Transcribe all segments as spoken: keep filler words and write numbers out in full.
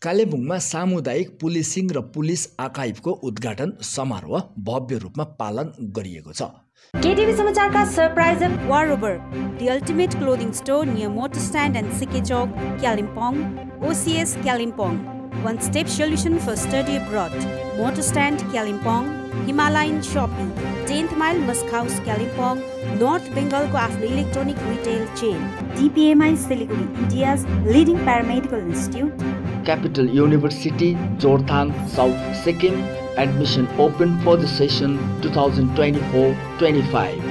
कालेबुङमा सामुदायिक पुलिसिङ र पुलिस आर्काइभको उद्घाटन समारोह भव्य रूपमा पालन गरिएको छ। केटिभी समाचारका सरप्राइजर वारोबर, the ultimate clothing store near Motor Stand and Sike Chowk, Kalimpong, O C S Kalimpong, one-step solution for study abroad. Motor Stand Kalimpong, Himalayan Shopping, tenth Mile Musk House Kalimpong, North Bengal को आफ्नो electronic retail chain, D P M I Siliguri, India's leading paramedical institute, Capital University, Jorthang, South Sikkim. Admission open for the session twenty twenty-four twenty-five.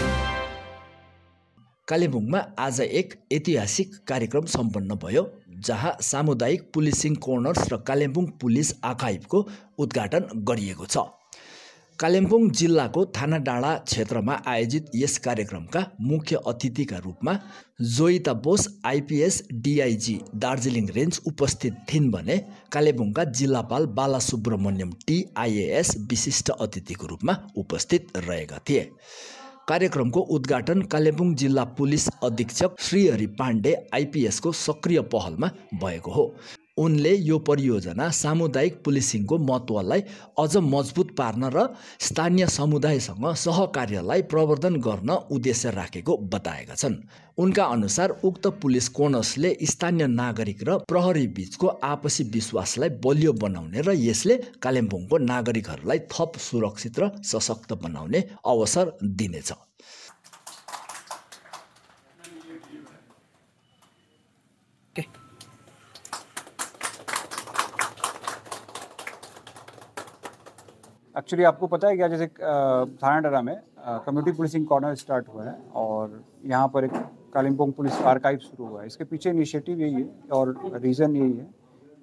कालेबुङमा आज एक ऐतिहासिक कार्यक्रम सम्पन्न भयो जहाँ सामुदायिक पुलिसिङ कर्नर्स र कालेबुङ पुलिस आर्काइभको उद्घाटन गरिएको छ। कालिम्पोङ जिल्लाको थानाडाँडा क्षेत्रमा आयोजित यस कार्यक्रमका मुख्य अतिथिका रूपमा Joita Bose IPS DIG Darjeeling range उपस्थित थिइन् भने कालेबुङका जिल्लापाल बालासुब्रमण्यम टी आइएएस विशिष्ट अतिथिको रूपमा उपस्थित रहेका थिए। कार्यक्रमको उद्घाटन कालेबुङ जिल्ला पुलिस अधीक्षक श्रीहरि पाण्डे आइपीएसको सक्रिय पहलमा भएको हो। उनले यो परियोजना सामुदायिक पुलिसिङको महत्त्वलाई अझ मजबुत पार्न र स्थानीय समुदायसँग सहकार्यलाई प्रवर्धन गर्न उद्देश्य राखेको बताएका छन्। उनका अनुसार उक्त पुलिस कर्नर्सले स्थानीय नागरिक र प्रहरी बीचको आपसी विश्वासलाई बलियो बनाउने र यसले कालिम्पोङको नागरिकहरूलाई थप सुरक्षित र सशक्त बनाउने अवसर दिनेछ। एक्चुअली आपको पता है क्या, जैसे थानाडाँडा में कम्युनिटी पुलिसिंग कॉर्नर स्टार्ट हुआ है और यहाँ पर एक कालिम्पोंग पुलिस आर्काइव शुरू हुआ है। इसके पीछे इनिशिएटिव यही है और रीज़न यही है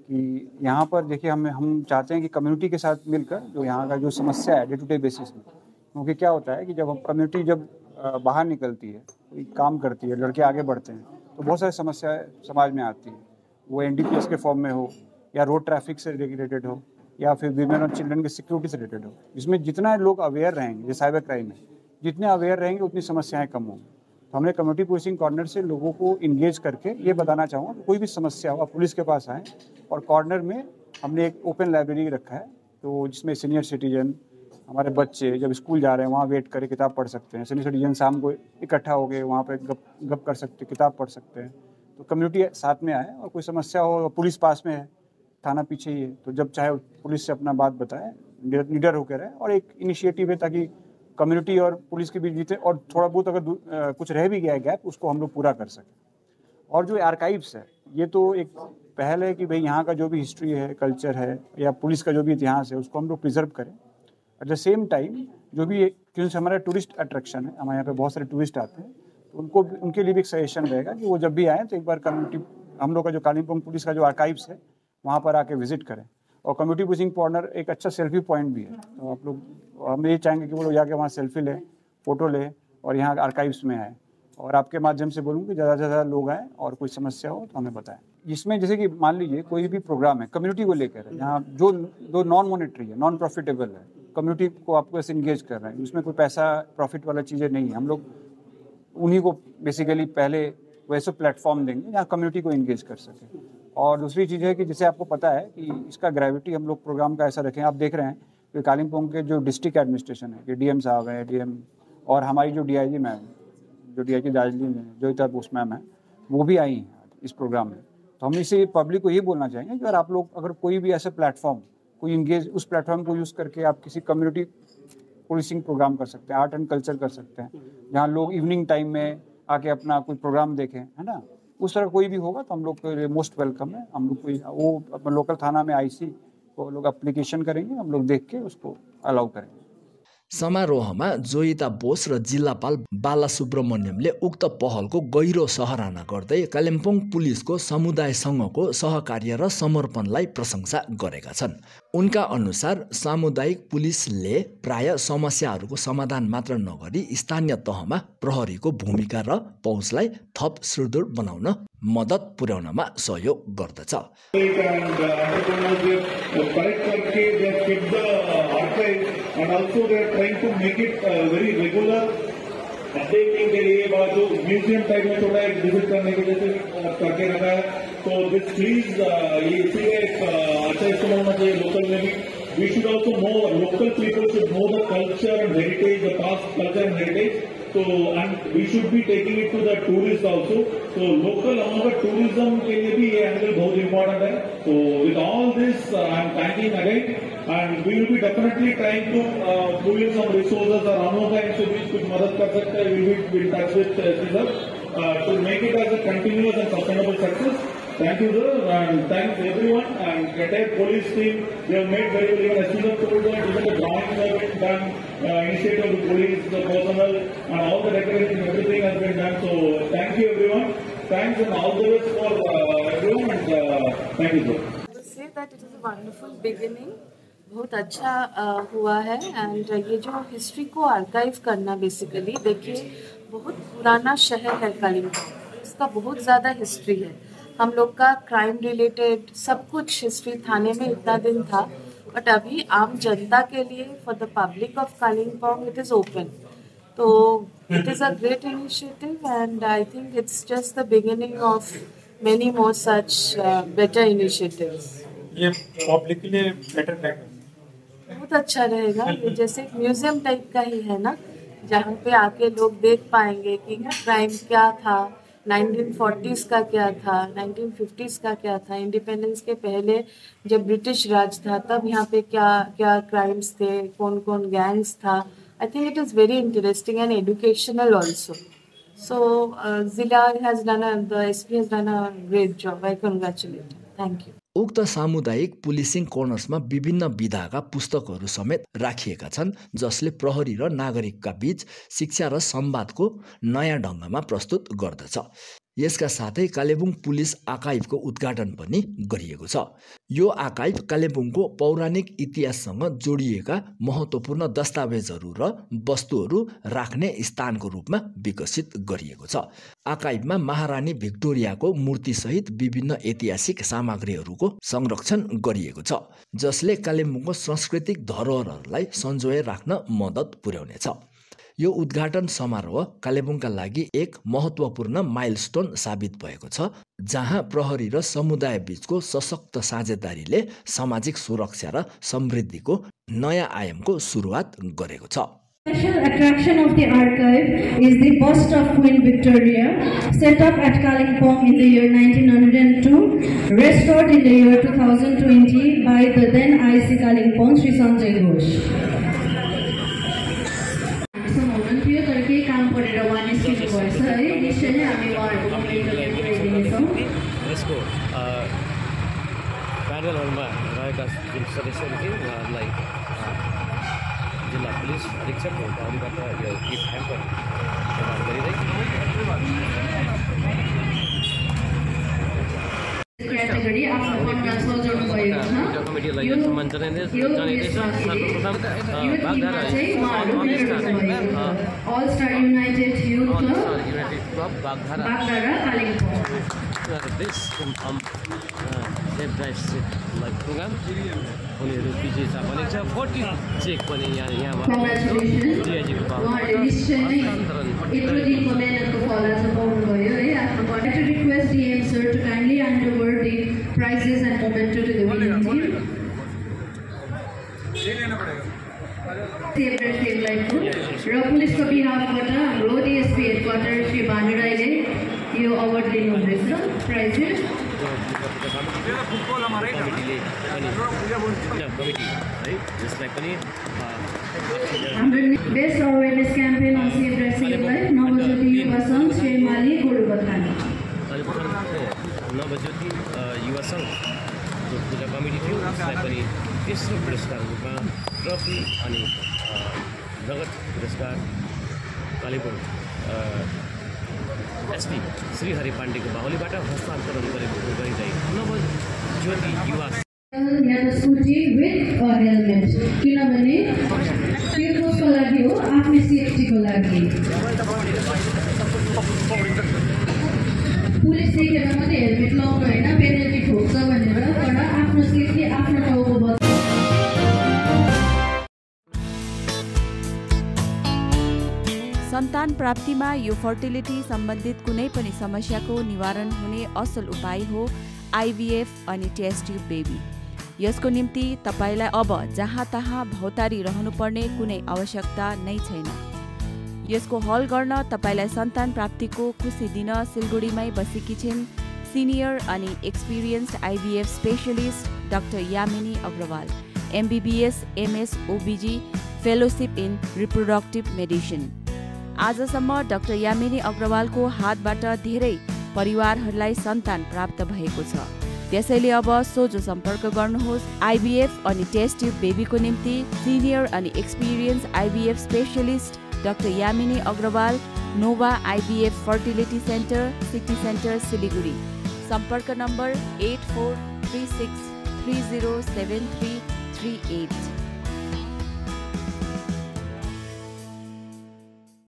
कि यहाँ पर देखिए हम हम चाहते हैं कि कम्युनिटी के साथ मिलकर जो यहाँ का जो समस्या है डे टू डे बेसिस में, क्योंकि क्या होता है कि जब हम कम्युनिटी जब बाहर निकलती है, कोई काम करती है, लड़के आगे बढ़ते हैं तो बहुत सारी समस्याएँ समाज में आती है, वो एन डी पी एस के फॉर्म में हो या रोड ट्रैफिक से रिलेटेड हो या फिर वीमेन और चिल्ड्रन के सिक्योरिटी से रिलेटेड हो। इसमें जितना लोग अवेयर रहेंगे, जैसे साइबर क्राइम में जितने अवेयर रहेंगे उतनी समस्याएं कम होंगी। तो हमने कम्युनिटी पुलिसिंग कॉर्नर से लोगों को इंगेज करके ये बताना चाहूँगा कि कोई भी समस्या हो आप पुलिस के पास आएँ। और कॉर्नर में हमने एक ओपन लाइब्रेरी रखा है, तो जिसमें सीनियर सिटीजन, हमारे बच्चे जब स्कूल जा रहे हैं वहाँ वेट करके किताब पढ़ सकते हैं। सीनियर सिटीजन शाम को इकट्ठा हो गए वहाँ पर गप गप कर सकते, किताब पढ़ सकते हैं। तो कम्युनिटी साथ में आए और कोई समस्या हो, पुलिस पास में है, थाना पीछे ही है, तो जब चाहे पुलिस से अपना बात बताए, निडर होकर रहे। और एक इनिशिएटिव है ताकि कम्युनिटी और पुलिस के बीच जीते और थोड़ा बहुत अगर कुछ रह भी गया है गैप उसको हम लोग पूरा कर सकें। और जो आर्काइव्स है ये तो एक पहल है कि भाई यहाँ का जो भी हिस्ट्री है, कल्चर है या पुलिस का जो भी इतिहास है उसको हम लोग प्रिजर्व करें। एट द सेम टाइम जो भी क्योंकि हमारा टूरिस्ट अट्रैक्शन है, हमारे यहाँ पे बहुत सारे टूरिस्ट आते हैं, तो उनको उनके लिए भी एक सजेशन रहेगा कि वो जब भी आएँ तो एक बार कम्युनिटी हम लोग का जो कालिम्पोंग पुलिस का जो आर्काइव्स है वहाँ पर आके विजिट करें। और कम्युनिटी पुलिसिंग कॉर्नर एक अच्छा सेल्फी पॉइंट भी है, तो आप लोग हम ये चाहेंगे कि वो लोग जाके वहाँ सेल्फी लें, फ़ोटो लें और यहाँ आर्काइव्स में आए। और आपके माध्यम से बोलूँगी ज़्यादा से ज़्यादा लोग आएँ और कोई समस्या हो तो हमें बताएं। इसमें जैसे कि मान लीजिए कोई भी प्रोग्राम है कम्युनिटी को लेकर, यहाँ जो जो नॉन मॉनेटरी है, नॉन प्रॉफिटेबल है, कम्युनिटी को आपको ऐसे इंगेज कर रहे हैं, उसमें कोई पैसा प्रॉफिट वाला चीज़ें नहीं है। हम लोग उन्हीं को बेसिकली पहले वैसे प्लेटफॉर्म देंगे जहाँ कम्युनिटी को इंगेज कर सके। और दूसरी चीज़ है कि जैसे आपको पता है कि इसका ग्रेविटी हम लोग प्रोग्राम का ऐसा रखें, आप देख रहे हैं कि कालिम्पोंग के जो डिस्ट्रिक्ट एडमिनिस्ट्रेशन है कि डीएम साहब हैं, डीएम और हमारी जो डीआईजी मैम, जो डीआईजी दार्जिलिंग में जोइता बोस मैम है, वो भी आई हैं इस प्रोग्राम में। तो हम इसे पब्लिक को ये बोलना चाहेंगे कि अगर आप लोग अगर कोई भी ऐसा प्लेटफॉर्म कोई इंगेज, उस प्लेटफॉर्म को यूज़ करके आप किसी कम्युनिटी पुलिसिंग प्रोग्राम कर सकते हैं, आर्ट एंड कल्चर कर सकते हैं, जहाँ लोग इवनिंग टाइम में आके अपना कोई प्रोग्राम देखें, है ना, उस तरह कोई भी होगा तो हम लोग के लिए मोस्ट वेलकम है। हम लोग कोई वो अपने लोकल थाना में आईसी को लोग एप्लीकेशन करेंगे, हम लोग देख के उसको अलाउ करेंगे। समारोहमा जोइता बोस र जिल्लापाल बालासुब्रमण्यमले उक्त पहलको गहिरो सराहना गर्दै कालिम्पोङ पुलिसको समुदायसँगको सहकार्य र समर्पणलाई प्रशंसा गरेका छन्। उनका अनुसार सामुदायिक पुलिसले प्राय समस्याहरूको समाधान मात्र नगरी स्थानीय तहमा प्रहरीको भूमिका र पहुँचलाई थप सुदृढ बनाउन मद्दत पुर्याउनमा सहयोग गर्दछ। And also they are trying to make it uh, very regular, updating के लिए बात जो म्यूजियम टाइप में थोड़ा एक विजिट करने के लिए करके रखा है। तो दिस प्लीज ये इसीलिए माहिती होना चाहिए लोकल में भी. We should also know, local people should know the culture and heritage, the past culture and heritage. So, and we should be taking it to the tourists also. So, local among tourism के लिए भी ये angle बहुत important है. So, with all this, uh, I am thanking again, and we will be definitely trying to uh, pull in some resources. और हम लोग का इनसे भी कुछ मदद कर सकते हैं. We will be in touch with uh, Caesar uh, to make it as a continuous and sustainable success. Thank you, sir, and thanks everyone, and the entire police team. They have made very well. Even as soon as told that, even the drawings have been done, uh, initiative of the police, the personnel, and all the decorations, everything has been done. So, thank you, everyone. Thanks and all the best for uh, everyone, and uh, thank you, sir. I would say that it is a wonderful beginning. बहुत अच्छा uh, हुआ है, and ये जो history को archive करना, basically देखिए बहुत पुराना शहर है कालिम्पोंग, इसका बहुत ज़्यादा हिस्ट्री है. हम लोग का क्राइम रिलेटेड सब कुछ हिस्ट्री थाने में इतना दिन था, बट अभी आम जनता के लिए, for the public of Kalimpong, it is open. तो it is a great initiative, and I think it's just the beginning of many more such better initiatives. ये पब्लिक के लिए बेटर रहेगा, बहुत अच्छा रहेगा. ये जैसे एक म्यूजियम टाइप का ही है ना, जहाँ पे आके लोग देख पाएंगे कि क्राइम क्या था, नाइनटीन फोर्टीज़ का क्या था, नाइनटीन फिफ्टीज़ का क्या था, इंडिपेंडेंस के पहले जब ब्रिटिश राज था तब यहाँ पे क्या क्या क्राइम्स थे, कौन कौन गैंग्स था. I think it is very interesting and educational also. So जिला has done a the SP has done a great job. I congratulate. Thank you. उक्त सामुदायिक पुलिसिङ कर्नर्समा विभिन्न विधाका पुस्तकहरू समेत राखिएका छन्, जसले प्रहरी र नागरिकका बीच शिक्षा र संवादको नयाँ ढङ्गमा प्रस्तुत गर्दछ. यसका साथै कालेबुङ पुलिस आर्काइभको उद्घाटन पनि गरिएको छ. यो आर्काइभ कालेबुङको पौराणिक इतिहाससँग जोडिएका महत्त्वपूर्ण दस्तावेजहरू र वस्तुहरू राख्ने स्थानको रूपमा विकसित गरिएको छ. आर्काइभमा महारानी भिक्टोरियाको मूर्तिसहित विभिन्न ऐतिहासिक सामग्रीहरूको संरक्षण गरिएको छ, जसले कालेबुङको सांस्कृतिक धरोहरहरूलाई सञ्जोएर राख्न मद्दत पुर्याउनेछ. यो उद्घाटन समारोह कालेबुङका लागि एक महत्त्वपूर्ण माइलस्टोन साबित भएको छ, जहाँ प्रहरी र समुदाय बीचको सशक्त साझेदारीले सामाजिक सुरक्षा र समृद्धिको नयाँ आयामको सुरुवात गरेको छ. Special attraction of the archive is the bust of Queen Victoria, set up at Kalimpong in the year nineteen oh two, restored in the year two thousand twenty by the then I C Kalimpong, Sri Sanjay Ghosh. काम गरेर उहाँ निस्किनु भएछ है, निश्चय नै हामी उहाँहरूको कमेन्ट गरिदिनेछौँ. यसको प्यानलहरूमा रहेका जुन सदस्यहरू थिए उहाँहरूलाई जिल्ला पुलिस अधीक्षक तहबाट यो गिफ्ट ह्याम्पर प्रदान गरिँदै क्याटेगोरी आफ्नो फन्डमा सजाउनु भएको छ. कमिटीलाई सम्मान जनाइँदैछ. सर्वप्रथम Bagdhara All Star United Youth Club, United Club Bagdhara Bagdhara Kalimpong. this um save drive live programme उनीहरू विजेता बनेको छ. फोर्टी चेक पनि यहाँ यहाँबाट उहाँहरूले निश्चय नै यत्रो दिनको मेहनतको फल आज पाउनुभयो है. आफ्नो to request D M sir to kindly hand over the prizes and memento to the winning team. Save Save Life र पुलिसको बिहाफबाट हाम्रो डिएसपी हेडक्वार्टर श्री भानु राईले यो अवार्ड दिनुहुँदैछ. प्राइजेस हाम्रो best awareness campaign on save drive save life Navjyoti Yuva Sangh Shri माली गोरुबथान. नवज्योति युवा सङ्घ जो पूजा committee थियो उसलाई पनि तेस्रो पुरस्कार रूपमा ट्रफी अनि नगद पुरस्कार कालेबुङ एसपी श्री हरि पाण्डेको बाहुलीबाट हस्तान्तरण गरेको गरिरहेको नवज्योति युवा किनभने त्यो कसको लागि हो, आफ्नो सेफ्टीको लागि. पुलिस देखेर मात्रै हेलमेट लाउनु होइन, पेनल्टी ठोक्छ भनेर, तर आफ्नो सेफ्टी आफ्नो टाउको. सन्तान प्राप्तिमा यो फर्टिलिटी सम्बन्धित कुनै पनि समस्याको निवारण हुने असल उपाय हो आइभीएफ अनि टेस्ट ट्युब बेबी. यसको निम्ति तपाईलाई अब जहाँ तहाँ भौतारी रहनुपर्ने कुनै आवश्यकता नै छैन। यसको हल गर्न तपाईलाई सन्तान प्राप्तिको खुसी दिन सिलगढीमै बसेकी छिन् सिनियर अनि experienced IVF specialist doctor Yamini Agrawal, MBBS, MS, OBG, fellowship in reproductive medicine. आजसम्म डाक्टर यामिनी अग्रवालको हातबाट धेरै परिवारहरूलाई सन्तान प्राप्त भएको छ। त्यसैले अब सोझो सम्पर्क गर्नुहोस् आइभीएफ अनि टेस्ट ट्युब बेबीको निम्ति सिनियर अनि experience IVF specialist doctor Yamini Agrawal, Nova IVF fertility centre, city centre, Siliguri. सम्पर्क number eight four three six three zero seven three three at.